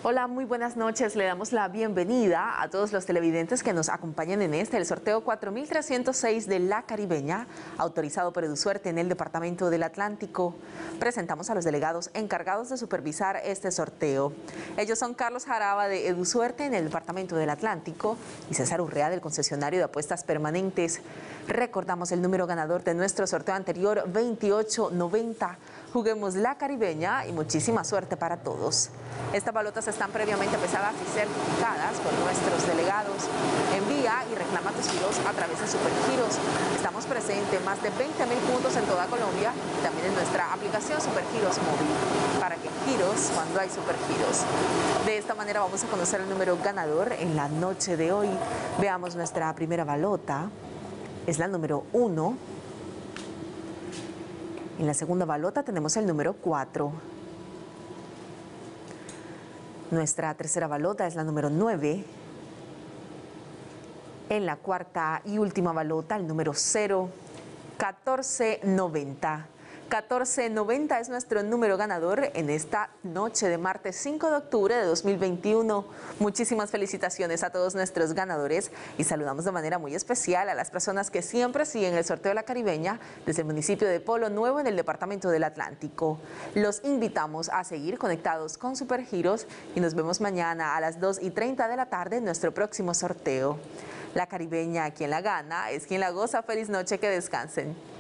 Hola, muy buenas noches. Le damos la bienvenida a todos los televidentes que nos acompañan en el sorteo 4306 de La Caribeña, autorizado por EduSuerte en el Departamento del Atlántico. Presentamos a los delegados encargados de supervisar este sorteo. Ellos son Carlos Jaraba de EduSuerte en el Departamento del Atlántico y César Urrea del concesionario de apuestas permanentes. Recordamos el número ganador de nuestro sorteo anterior, 2890. Juguemos La Caribeña y muchísima suerte para todos. Estas balotas están previamente pesadas y certificadas por nuestros delegados. Envía y reclama tus giros a través de Supergiros. Estamos presentes en más de 20.000 puntos en toda Colombia y también en nuestra aplicación Supergiros móvil. ¿Para qué giros cuando hay Supergiros? De esta manera vamos a conocer el número ganador en la noche de hoy. Veamos nuestra primera balota. Es la número 1. En la segunda balota tenemos el número 4. Nuestra tercera balota es la número 9. En la cuarta y última balota, el número 0, 1490. 1490 es nuestro número ganador en esta noche de martes 5 de octubre de 2021. Muchísimas felicitaciones a todos nuestros ganadores y saludamos de manera muy especial a las personas que siempre siguen el sorteo de La Caribeña desde el municipio de Polo Nuevo en el Departamento del Atlántico. Los invitamos a seguir conectados con Supergiros y nos vemos mañana a las 2:30 de la tarde en nuestro próximo sorteo. La Caribeña, quien la gana, es quien la goza. Feliz noche, que descansen.